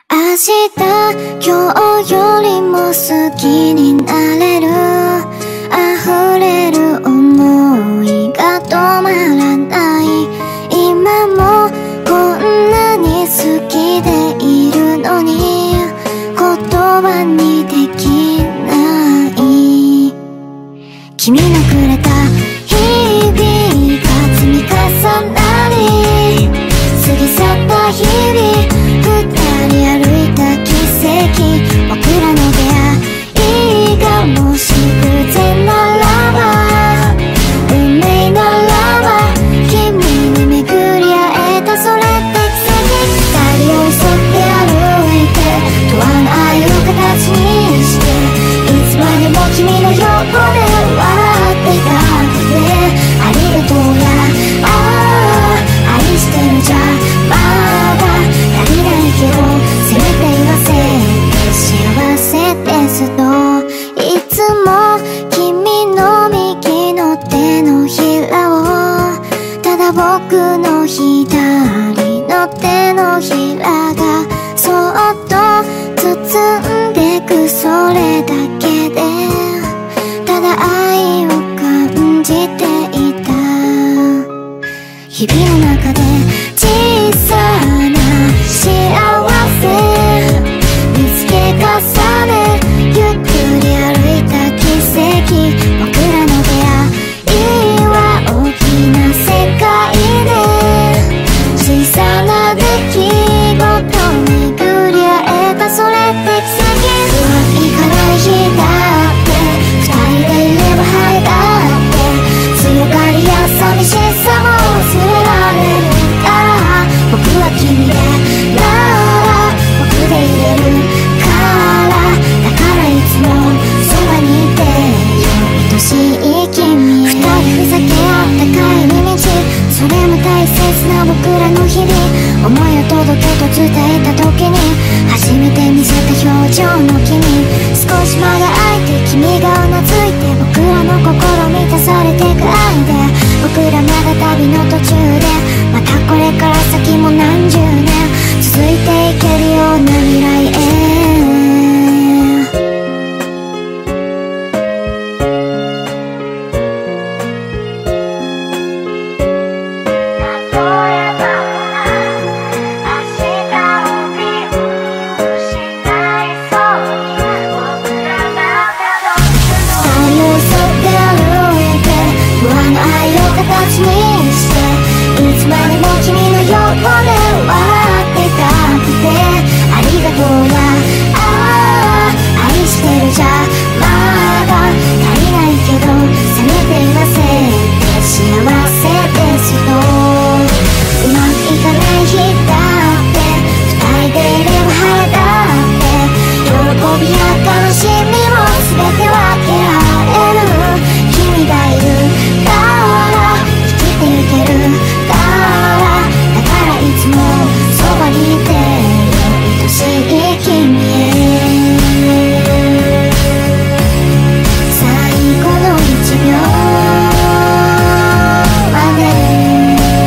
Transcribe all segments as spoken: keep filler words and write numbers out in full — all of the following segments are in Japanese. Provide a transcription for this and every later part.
明日今日よりも好きになれる溢れる想いが止まらない今もこんなに好きでいるのに言葉にできない君のくれた日々が積み重なり過ぎ去った日々二人歩いた奇跡僕らの出会いがもし偶然ならば運命ならば君に巡り会えたそれって奇跡二人寄り添って歩いて永遠の愛を形にしていつまでも君の横で笑っていたねありがとうやああ愛してるじゃまだ足りないけどせめて言わせて幸せですといつも君の右の手のひらをただ僕の左の手のひらがそっと包んでくそれだけでただ愛を感じていた日々の中で小さな幸せ見つけ重ねゆっくり歩いた奇跡僕らの出会いは大きな世界で小さな出来事巡り会えたそれって奇跡うまくいかない日だって二人でいれば晴れだって強がりや寂しさも忘れられるんだ僕は君でなら僕でいれるからだからいつもそばにいてよ愛しい君へ二人ふざけ合った帰り道それも大切な僕らの日々思いを届けと伝えた時に初めて見せた表情の君少し間が空いて君がうなずいて僕らの心満たされてく愛で僕らまだ旅の途中でまたこれから先も何十年続いていけるような未来へ形にしていつまでも君の横で笑っていたくてありがとうやああ愛してるじゃまだ足りないけどせめて言わせて幸せですとうまくいかない日だって二人でいれば晴れだって喜びや悲しみも全て分け合える君がいるから生きてゆけるからだからいつもそばにいてよ愛しい君へ最後の一秒まで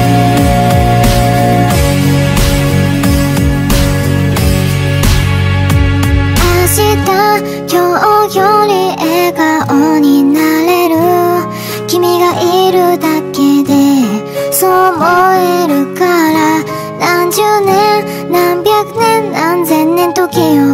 明日今日より笑顔になれる君がいるだけでそう思えるから何十年何百年何千年時を